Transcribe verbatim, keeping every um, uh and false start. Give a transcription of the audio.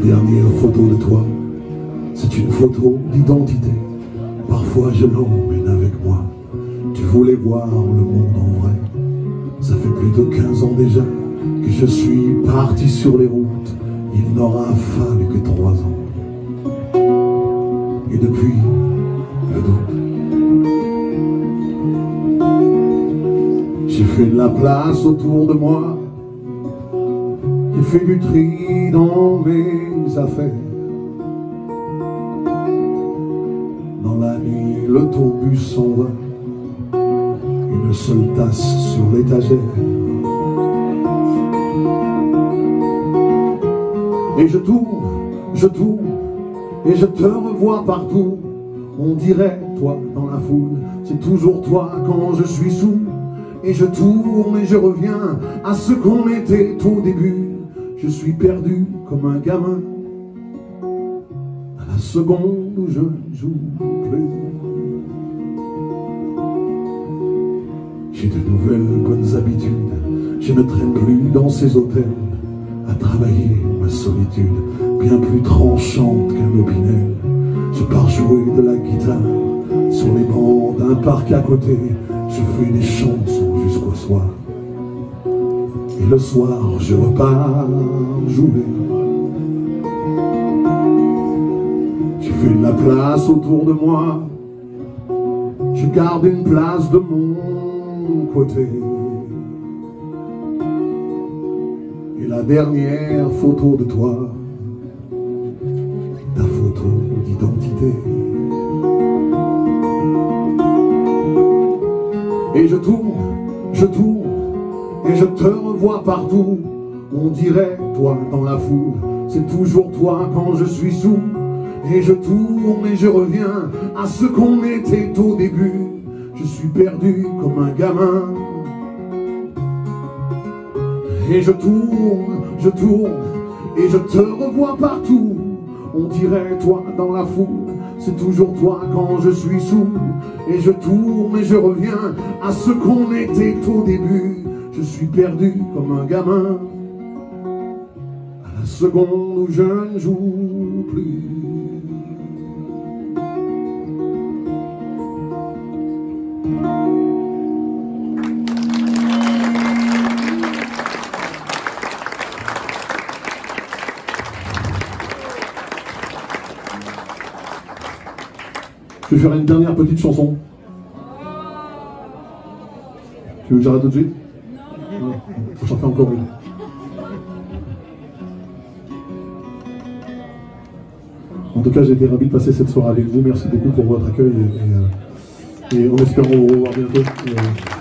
dernière photo de toi, c'est une photo d'identité. Parfois je l'emmène avec moi. Tu voulais voir le monde en vrai. Ça fait plus de quinze ans déjà que je suis parti sur les routes. Il n'aura fallu que trois ans. Et depuis, le doute. J'ai fait de la place autour de moi. J'ai fait du tri dans mes affaires. Dans la nuit, le tourbus s'en va. Une seule tasse sur l'étagère. Et je tourne, je tourne, et je te revois partout. On dirait toi dans la foule, c'est toujours toi quand je suis sous. Et je tourne et je reviens à ce qu'on était au début. Je suis perdu comme un gamin à la seconde où je ne joue plus. J'ai de nouvelles bonnes habitudes. Je ne traîne plus dans ces hôtels à travailler ma solitude, bien plus tranchante qu'un opinel. Je pars jouer de la guitare sur les bancs d'un parc à côté. Je fais des chansons jusqu'au soir. Et le soir, je repars jouer. J'ai fait de la place autour de moi. Je garde une place de mon côté. Et la dernière photo de toi, ta photo d'identité. Et je tourne, je tourne, et je te revois partout. On dirait toi dans la foule, c'est toujours toi quand je suis sous. Et je tourne et je reviens à ce qu'on était au début. Je suis perdu comme un gamin. Et je tourne, je tourne, et je te revois partout. On dirait toi dans la foule, c'est toujours toi quand je suis sous. Et je tourne et je reviens à ce qu'on était au début. Je suis perdu comme un gamin à la seconde où je ne joue plus. Je vais faire une dernière petite chanson. Tu veux que j'arrête tout de suite? Non. Faut que j'en fasse encore une. En tout cas, j'ai été ravi de passer cette soirée avec vous. Merci beaucoup pour votre accueil et, et, et on espère vous revoir bientôt. Et,